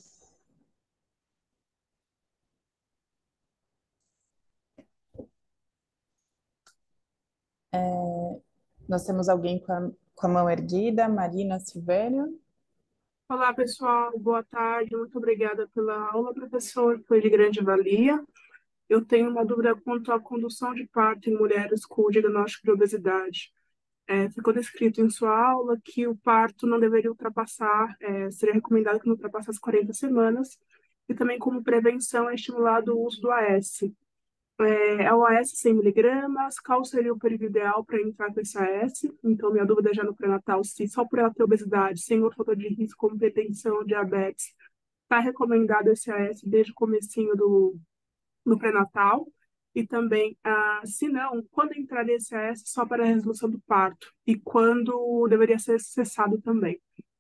É, nós temos alguém com a, com a mão erguida, Marina Silvério. Olá, pessoal. Boa tarde. Muito obrigada pela aula, professor. Foi de grande valia. Eu tenho uma dúvida quanto à condução de parto em mulheres com diagnóstico de obesidade. É, ficou descrito em sua aula que o parto não deveria ultrapassar, é, seria recomendado que não ultrapassasse as quarenta semanas, e também como prevenção é estimulado o uso do A S. É, é o A S cem miligramas, qual seria o período ideal para entrar com esse A S? Então, minha dúvida é já no pré-natal, se só por ela ter obesidade, sem outro fator de risco, como hipertensão, diabetes, está recomendado esse A S desde o comecinho do, do pré-natal? E também, ah, se não, quando entraria esse A S só para a resolução do parto? E quando deveria ser cessado também?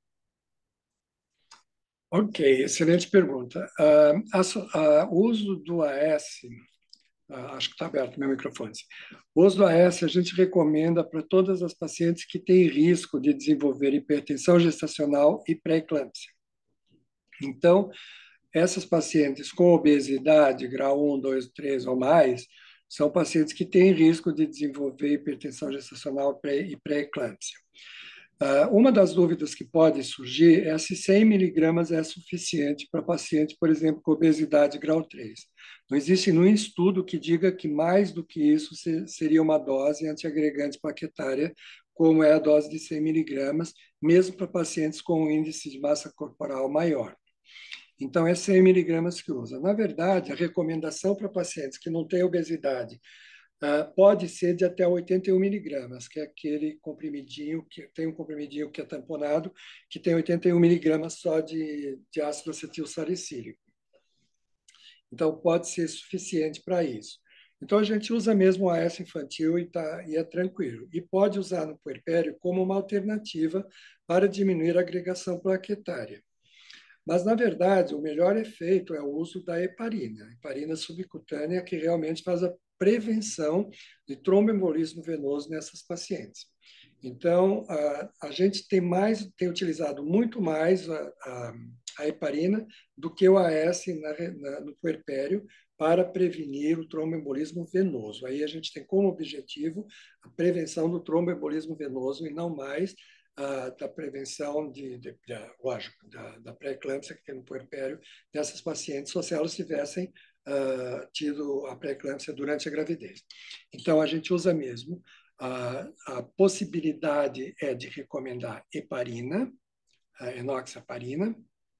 Ok, excelente pergunta. Ah, a so- ah, o uso do A S, ah, acho que está aberto meu microfone. O uso do A S a gente recomenda para todas as pacientes que têm risco de desenvolver hipertensão gestacional e pré-eclâmpsia. Então, essas pacientes com obesidade, grau um, dois, três ou mais, são pacientes que têm risco de desenvolver hipertensão gestacional pré- e pré-eclâmpsia. Uh, uma das dúvidas que pode surgir é se cem miligramas é suficiente para paciente, por exemplo, com obesidade grau três. Não existe nenhum estudo que diga que mais do que isso se, seria uma dose antiagregante plaquetária, como é a dose de cem miligramas, mesmo para pacientes com um índice de massa corporal maior. Então, é cem miligramas que usa. Na verdade, a recomendação para pacientes que não têm obesidade Uh, pode ser de até oitenta e um miligramas, que é aquele comprimidinho, que tem um comprimidinho que é tamponado, que tem oitenta e um miligramas só de, de ácido acetil salicílico. Então, pode ser suficiente para isso. Então, a gente usa mesmo o A S infantil e, tá, e é tranquilo. E pode usar no puerpério como uma alternativa para diminuir a agregação plaquetária. Mas, na verdade, o melhor efeito é o uso da heparina, heparina subcutânea, que realmente faz a prevenção de tromboembolismo venoso nessas pacientes. Então, a, a gente tem mais, tem utilizado muito mais a, a, a heparina do que o A S na, na, no puerpério para prevenir o tromboembolismo venoso. Aí a gente tem como objetivo a prevenção do tromboembolismo venoso e não mais a, da prevenção de, de, de, lógico, da, da pré-eclâmpsia que tem no puerpério dessas pacientes, só se elas tivessem uh, tido a pré-eclâmpsia durante a gravidez. Então, a gente usa mesmo. A, a possibilidade é de recomendar heparina, a enoxaparina,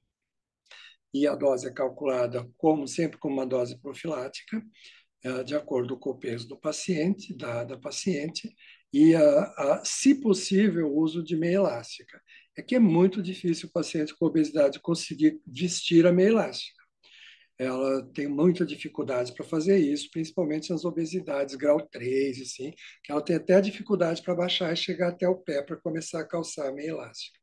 e a dose é calculada, como sempre, como uma dose profilática, de acordo com o peso do paciente, da, da paciente, e, a, a, se possível, o uso de meia elástica. É que é muito difícil o paciente com obesidade conseguir vestir a meia elástica. Ela tem muita dificuldade para fazer isso, principalmente nas obesidades grau três, assim, que ela tem até dificuldade para baixar e chegar até o pé para começar a calçar a meia elástica.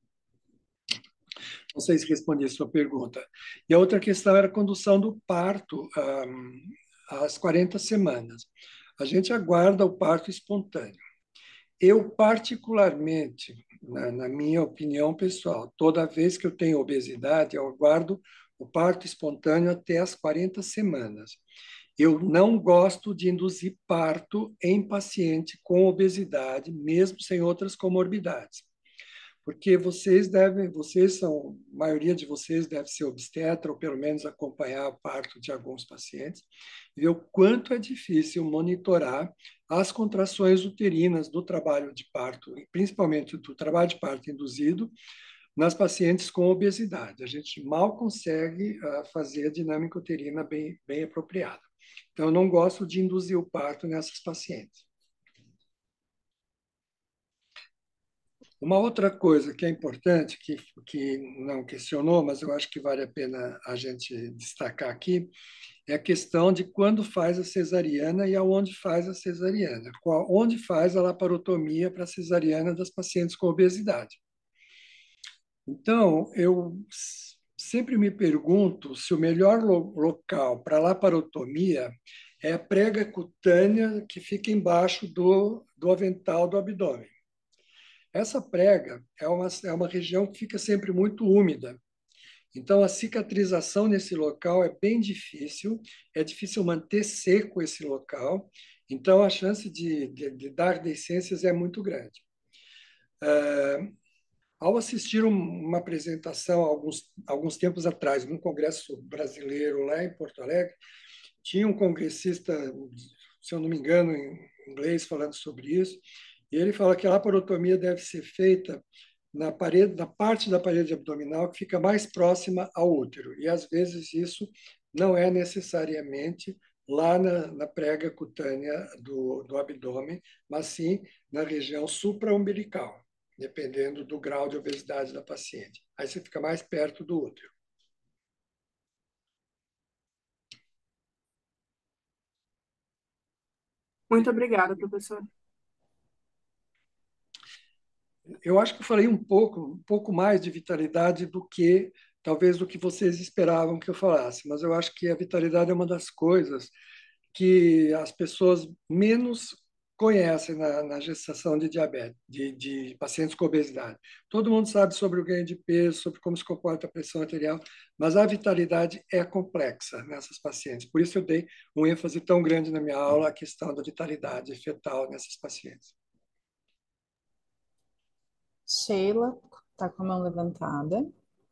Não sei se respondi a sua pergunta. E a outra questão era a condução do parto um, às quarenta semanas. A gente aguarda o parto espontâneo. Eu, particularmente, na, na minha opinião pessoal, toda vez que eu tenho obesidade, eu aguardo o parto espontâneo até as quarenta semanas. Eu não gosto de induzir parto em paciente com obesidade, mesmo sem outras comorbidades. Porque vocês devem, vocês são, a maioria de vocês deve ser obstetra, ou pelo menos acompanhar o parto de alguns pacientes, e ver o quanto é difícil monitorar as contrações uterinas do trabalho de parto, principalmente do trabalho de parto induzido, nas pacientes com obesidade. A gente mal consegue uh, fazer a dinâmica uterina bem, bem apropriada. Então, eu não gosto de induzir o parto nessas pacientes. Uma outra coisa que é importante, que, que não questionou, mas eu acho que vale a pena a gente destacar aqui, é a questão de quando faz a cesariana e aonde faz a cesariana. Qual, onde faz a laparotomia para a cesariana das pacientes com obesidade. Então, eu sempre me pergunto se o melhor lo local para laparotomia é a prega cutânea que fica embaixo do, do avental do abdômen. Essa prega é uma, é uma região que fica sempre muito úmida. Então, a cicatrização nesse local é bem difícil, é difícil manter seco esse local, então a chance de, de, de dar deiscências é muito grande. Uh, ao assistir um, uma apresentação alguns, alguns tempos atrás, num congresso brasileiro lá em Porto Alegre, tinha um congressista, se eu não me engano, em inglês, falando sobre isso, e ele fala que a laparotomia deve ser feita na parede, na parte da parede abdominal que fica mais próxima ao útero. E, às vezes, isso não é necessariamente lá na, na prega cutânea do, do abdômen, mas sim na região supraumbilical, dependendo do grau de obesidade da paciente. Aí você fica mais perto do útero. Muito obrigada, professor. Eu acho que eu falei um pouco, um pouco mais de vitalidade do que, talvez, do que vocês esperavam que eu falasse, mas eu acho que a vitalidade é uma das coisas que as pessoas menos conhecem na, na gestação de diabetes, de, de pacientes com obesidade. Todo mundo sabe sobre o ganho de peso, sobre como se comporta a pressão arterial, mas a vitalidade é complexa nessas pacientes. Por isso eu dei um ênfase tão grande na minha aula à questão da vitalidade fetal nessas pacientes. Sheila está com a mão levantada.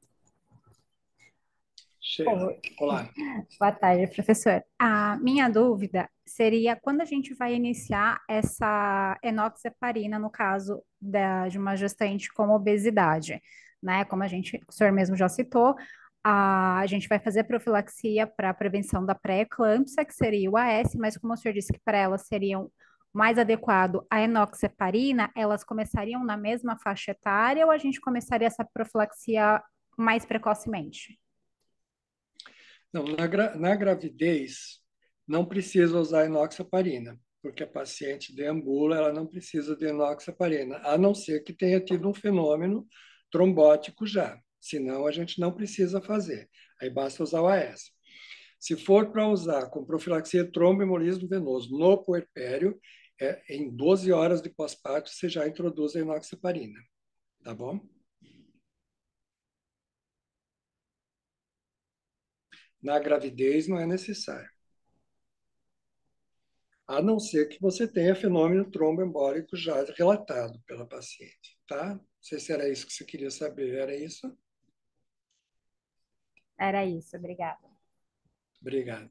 Sheila, olá. Boa tarde, professor. A minha dúvida seria quando a gente vai iniciar essa enoxaparina, no caso da, de uma gestante com obesidade, né? Como a gente, o senhor mesmo já citou, a, a gente vai fazer profilaxia para a prevenção da pré-eclâmpsia, que seria o A S, mas como o senhor disse que para elas seriam mais adequado a enoxaparina, elas começariam na mesma faixa etária ou a gente começaria essa profilaxia mais precocemente? Não, na, gra na gravidez, não precisa usar enoxaparina, porque a paciente deambula, ela não precisa de enoxaparina, a não ser que tenha tido um fenômeno trombótico já. Senão, a gente não precisa fazer. Aí basta usar o A S. Se for para usar com profilaxia tromboembolismo venoso no puerpério, é, em doze horas de pós-parto, você já introduz a enoxaparina. Tá bom? Na gravidez não é necessário. A não ser que você tenha fenômeno tromboembólico já relatado pela paciente, tá? Não sei se era isso que você queria saber, era isso? Era isso, obrigada. Obrigado.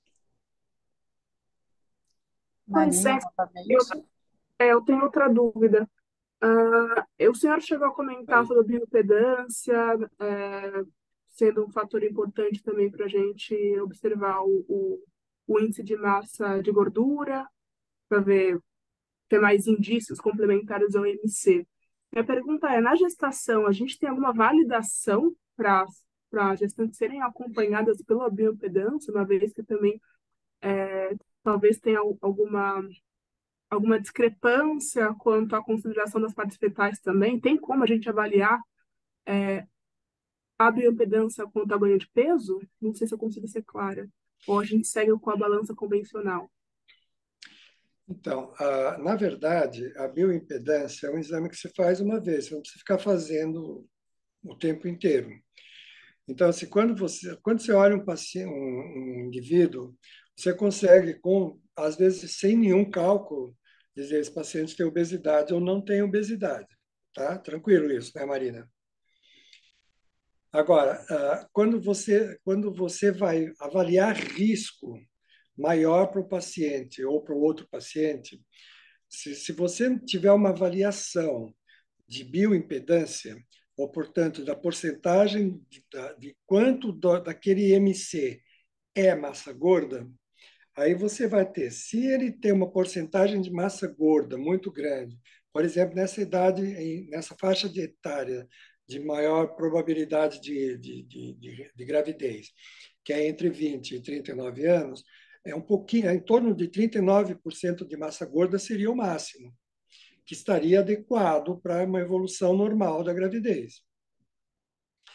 Com Marina, licença, novamente. eu, é, eu tenho outra dúvida. Uh, o senhor chegou a comentar Aí. sobre a bioimpedância, é, sendo um fator importante também para a gente observar o, o, o índice de massa de gordura, para ver ter mais indícios complementares ao M C. Minha pergunta é, na gestação, a gente tem alguma validação para para gestantes serem acompanhadas pela bioimpedância, uma vez que também é, talvez tenha alguma alguma discrepância quanto à consideração das partes fetais também? Tem como a gente avaliar é, a bioimpedância quanto ao ganho de peso? Não sei se eu consigo ser clara. Ou a gente segue com a balança convencional? Então, a, na verdade, a bioimpedância é um exame que se faz uma vez, você não precisa ficar fazendo o tempo inteiro. Então, assim, quando você, quando você olha um, paciente, um, um indivíduo, você consegue, com, às vezes, sem nenhum cálculo, dizer esse paciente tem obesidade ou não tem obesidade. Tá? Tranquilo isso, né, Marina? Agora, quando você, quando você vai avaliar risco maior para o paciente ou para o outro paciente, se, se você tiver uma avaliação de bioimpedância, ou, portanto, da porcentagem de, de quanto do, daquele M C é massa gorda, aí você vai ter, se ele tem uma porcentagem de massa gorda muito grande, por exemplo, nessa idade, nessa faixa de etária de maior probabilidade de, de, de, de, de gravidez, que é entre vinte e trinta e nove anos, é um pouquinho, em torno de trinta e nove por cento de massa gorda seria o máximo, que estaria adequado para uma evolução normal da gravidez.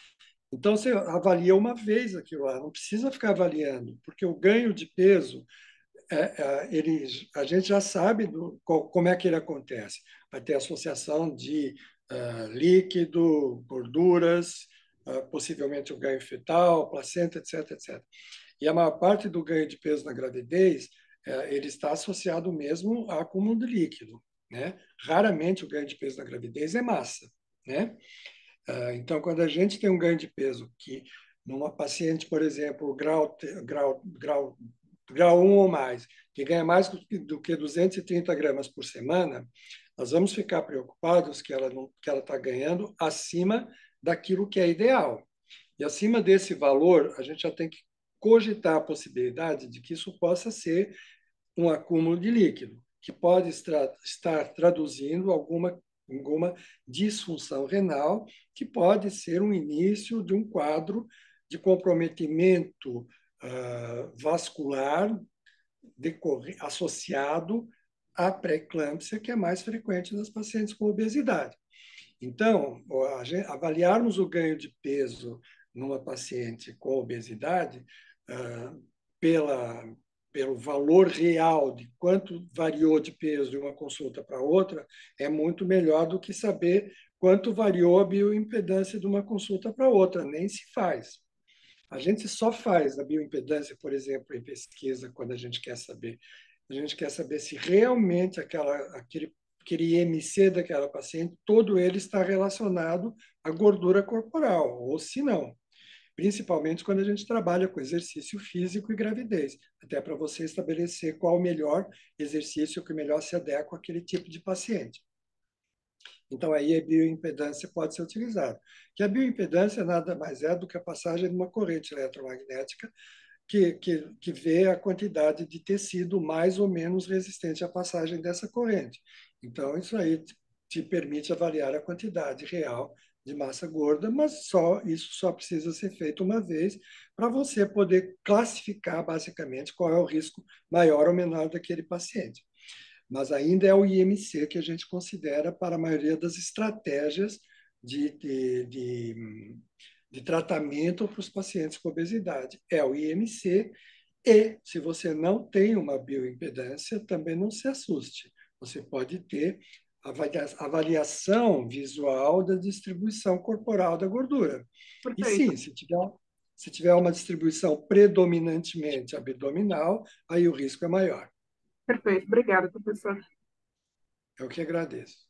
Então, você avalia uma vez aquilo lá, não precisa ficar avaliando, porque o ganho de peso, é, é, ele, a gente já sabe do, qual, como é que ele acontece. Vai ter associação de uh, líquido, gorduras, uh, possivelmente o ganho fetal, placenta, etc, etcétera. E a maior parte do ganho de peso na gravidez, uh, ele está associado mesmo a acúmulo de líquido, né? Raramente o ganho de peso na gravidez é massa, né? Uh, então, quando a gente tem um ganho de peso que numa paciente, por exemplo, grau, grau, grau, grau um ou mais, que ganha mais do que duzentos e trinta gramas por semana, nós vamos ficar preocupados que ela não, que ela está ganhando acima daquilo que é ideal. E acima desse valor, a gente já tem que cogitar a possibilidade de que isso possa ser um acúmulo de líquido, que pode estar traduzindo alguma, alguma disfunção renal, que pode ser um início de um quadro de comprometimento uh, vascular decorre, associado à pré-eclâmpsia, que é mais frequente nas pacientes com obesidade. Então, avaliarmos o ganho de peso numa paciente com obesidade uh, pela, pelo valor real de quanto variou de peso de uma consulta para outra é muito melhor do que saber quanto variou a bioimpedância de uma consulta para outra. Nem se faz. A gente só faz a bioimpedância, por exemplo, em pesquisa, quando a gente quer saber. A gente quer saber se realmente aquela, aquele, aquele I M C daquela paciente, todo ele está relacionado à gordura corporal, ou se não. Principalmente quando a gente trabalha com exercício físico e gravidez, até para você estabelecer qual o melhor exercício que melhor se adequa àquele tipo de paciente. Então, aí a bioimpedância pode ser utilizada. Que a bioimpedância nada mais é do que a passagem de uma corrente eletromagnética que, que, que vê a quantidade de tecido mais ou menos resistente à passagem dessa corrente. Então, isso aí te, te permite avaliar a quantidade real de massa gorda, mas só isso só precisa ser feito uma vez para você poder classificar basicamente qual é o risco maior ou menor daquele paciente. Mas ainda é o I M C que a gente considera para a maioria das estratégias de, de, de, de tratamento para os pacientes com obesidade. É o I M C e, se você não tem uma bioimpedância, também não se assuste. Você pode ter avaliação visual da distribuição corporal da gordura. E Perfeito, sim, se tiver, se tiver uma distribuição predominantemente abdominal, aí o risco é maior. perfeito. Obrigada, professor. Eu que agradeço.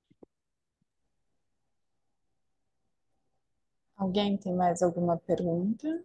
Alguém tem mais alguma pergunta?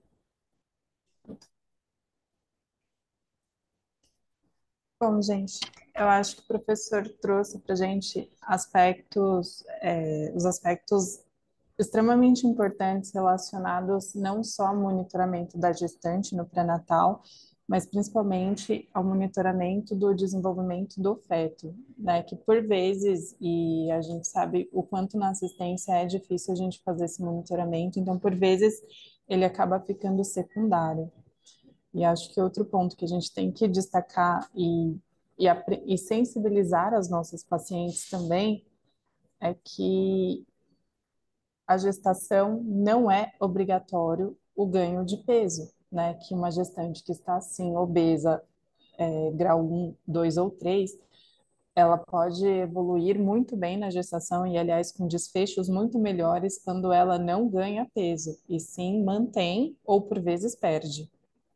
Bom, gente, eu acho que o professor trouxe para a gente aspectos, é, os aspectos extremamente importantes relacionados não só ao monitoramento da gestante no pré-natal, mas principalmente ao monitoramento do desenvolvimento do feto, né? Que por vezes, e a gente sabe o quanto na assistência é difícil a gente fazer esse monitoramento, então por vezes ele acaba ficando secundário. E acho que outro ponto que a gente tem que destacar e, e, e sensibilizar as nossas pacientes também é que a gestação não é obrigatório o ganho de peso, né? Que uma gestante que está assim, obesa, é, grau um, dois ou três, ela pode evoluir muito bem na gestação e, aliás, com desfechos muito melhores quando ela não ganha peso, e sim mantém ou por vezes perde.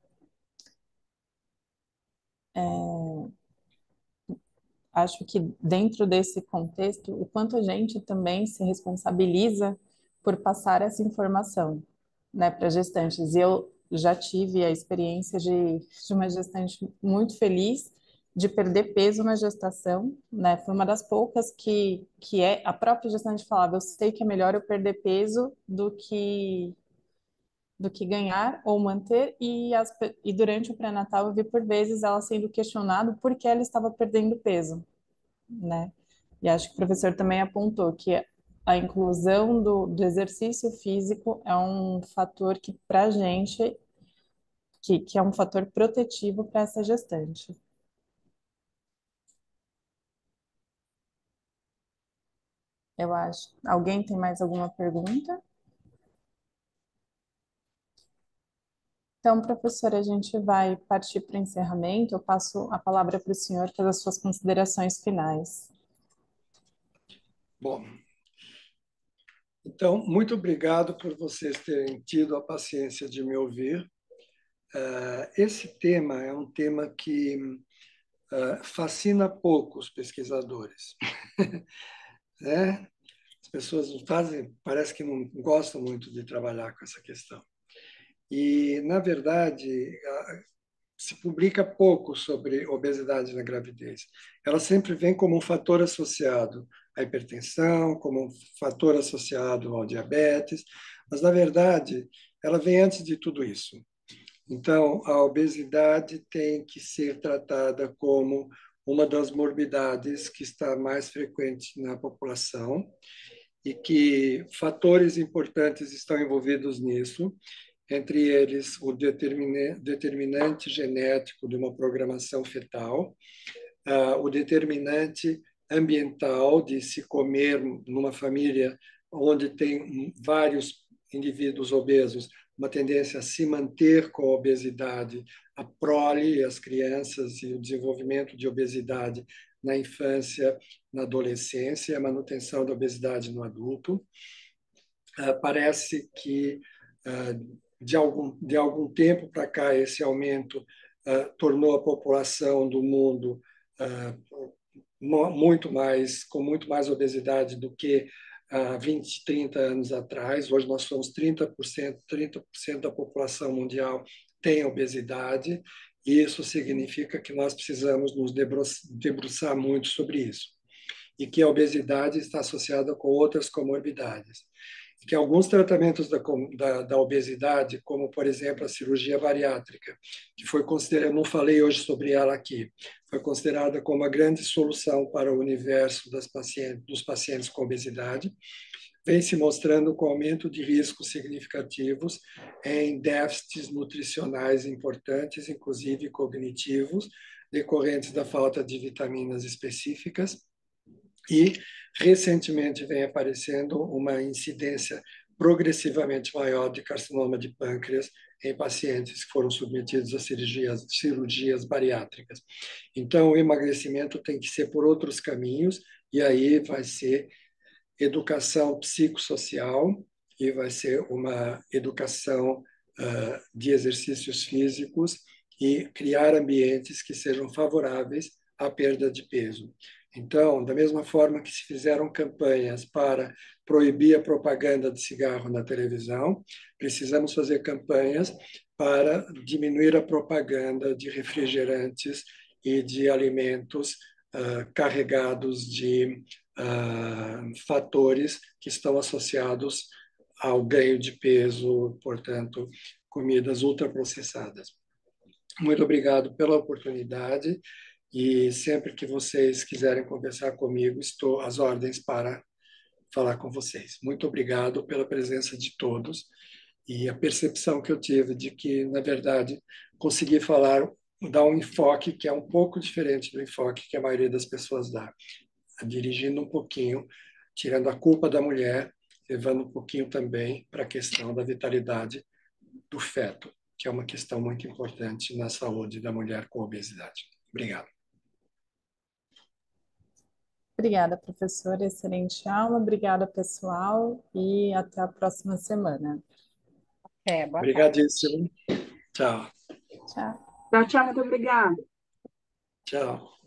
Acho que dentro desse contexto, o quanto a gente também se responsabiliza por passar essa informação, né, para gestantes. E eu já tive a experiência de, de uma gestante muito feliz de perder peso na gestação, né? Foi uma das poucas que, que é a própria gestante falava, eu sei que é melhor eu perder peso do que do que ganhar ou manter, e, as, e durante o pré-natal eu vi por vezes ela sendo questionada por que ela estava perdendo peso, né? E acho que o professor também apontou que a inclusão do, do exercício físico é um fator que, para a gente, que, que é um fator protetivo para essa gestante. Eu acho. Alguém tem mais alguma pergunta? Então, professora, a gente vai partir para o encerramento. Eu passo a palavra para o senhor para as suas considerações finais. Bom, então, muito obrigado por vocês terem tido a paciência de me ouvir. Uh, esse tema é um tema que uh, fascina poucos pesquisadores. né? As pessoas não fazem, parece que não gostam muito de trabalhar com essa questão. E, na verdade, uh, se publica pouco sobre obesidade na gravidez. Ela sempre vem como um fator associado à hipertensão, como um fator associado ao diabetes, mas, na verdade, ela vem antes de tudo isso. Então, a obesidade tem que ser tratada como uma das morbidades que está mais frequente na população e que fatores importantes estão envolvidos nisso, entre eles o determinante genético de uma programação fetal, o determinante ambiental de se comer numa família onde tem vários indivíduos obesos, uma tendência a se manter com a obesidade, a prole, as crianças e o desenvolvimento de obesidade na infância, na adolescência, a manutenção da obesidade no adulto. Parece que de algum, de algum tempo para cá, esse aumento uh, tornou a população do mundo uh, muito mais, com muito mais obesidade do que há uh, vinte, trinta anos atrás. Hoje nós somos trinta por cento, trinta por cento da população mundial tem obesidade, e isso significa que nós precisamos nos debruçar muito sobre isso. E que a obesidade está associada com outras comorbidades. Que alguns tratamentos da, da, da obesidade, como, por exemplo, a cirurgia bariátrica, que foi considerada, eu não falei hoje sobre ela aqui, foi considerada como uma grande solução para o universo das pacientes, dos pacientes com obesidade, vem se mostrando com aumento de riscos significativos em déficits nutricionais importantes, inclusive cognitivos, decorrentes da falta de vitaminas específicas. E, recentemente, vem aparecendo uma incidência progressivamente maior de carcinoma de pâncreas em pacientes que foram submetidos a cirurgias, cirurgias bariátricas. Então, o emagrecimento tem que ser por outros caminhos, e aí vai ser educação psicossocial e vai ser uma educação uh, de exercícios físicos e criar ambientes que sejam favoráveis à perda de peso. Então, da mesma forma que se fizeram campanhas para proibir a propaganda de cigarro na televisão, precisamos fazer campanhas para diminuir a propaganda de refrigerantes e de alimentos uh, carregados de uh, fatores que estão associados ao ganho de peso, portanto, comidas ultraprocessadas. Muito obrigado pela oportunidade. E sempre que vocês quiserem conversar comigo, estou às ordens para falar com vocês. Muito obrigado pela presença de todos e a percepção que eu tive de que, na verdade, consegui falar, dar um enfoque que é um pouco diferente do enfoque que a maioria das pessoas dá, dirigindo um pouquinho, tirando a culpa da mulher, levando um pouquinho também para a questão da vitalidade do feto, que é uma questão muito importante na saúde da mulher com obesidade. Obrigado. Obrigada, professora. Excelente aula. Obrigada, pessoal. E até a próxima semana. É, boa tarde. Obrigadíssimo. Tchau. Tchau. Tchau, tchau, muito obrigada. Tchau.